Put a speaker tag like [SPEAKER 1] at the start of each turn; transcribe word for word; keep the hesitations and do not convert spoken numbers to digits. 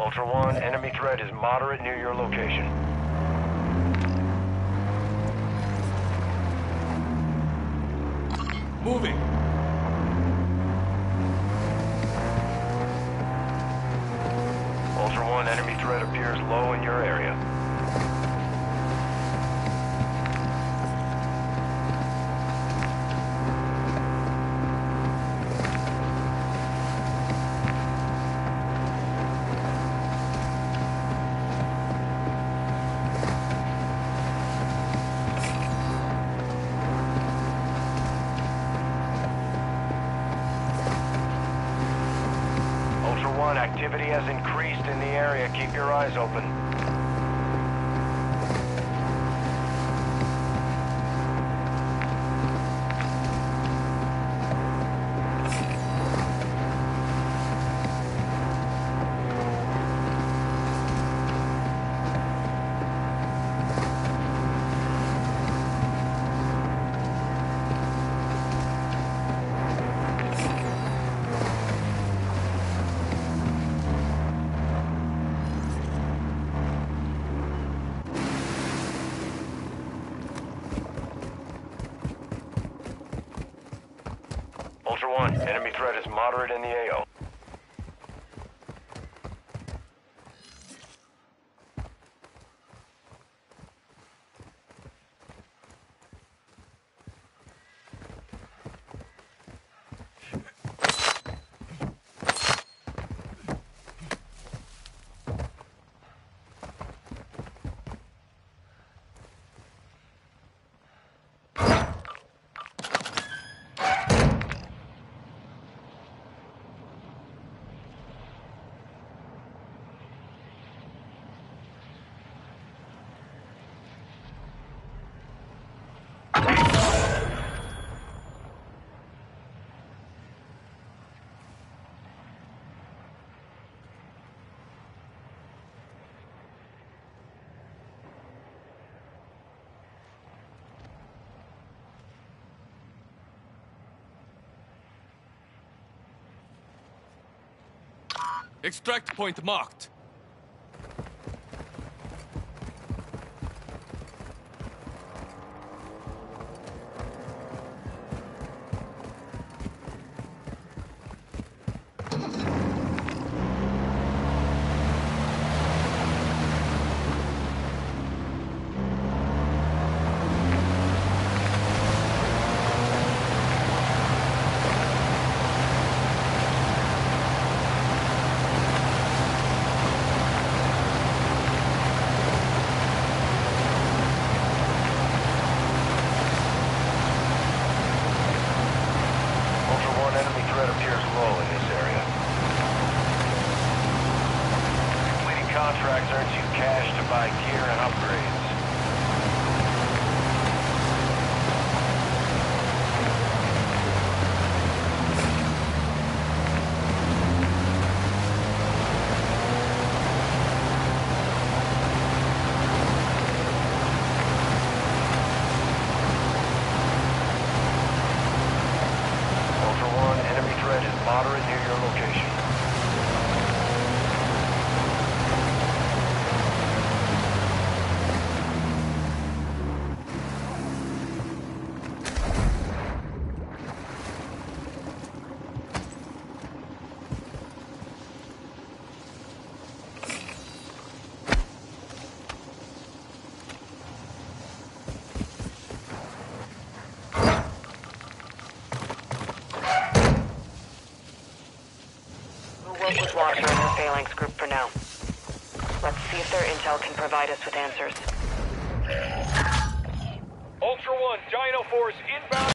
[SPEAKER 1] Ultra One, enemy threat is moderate near your location.
[SPEAKER 2] Moving.
[SPEAKER 1] Ultra One, enemy threat appears low in your area. Ultra One, activity has increased in the area. Keep your eyes open. Ultra One, enemy threat is moderate in the A O.
[SPEAKER 2] Extract point marked.
[SPEAKER 1] Enemy threat appears low in this area. Completing contracts earns you cash to buy gear and upgrades. Moderate near your location.
[SPEAKER 3] Work with Walker and the Phalanx group for now. Let's see if their intel can provide us with answers.
[SPEAKER 1] Ultra One, Dino Force inbound.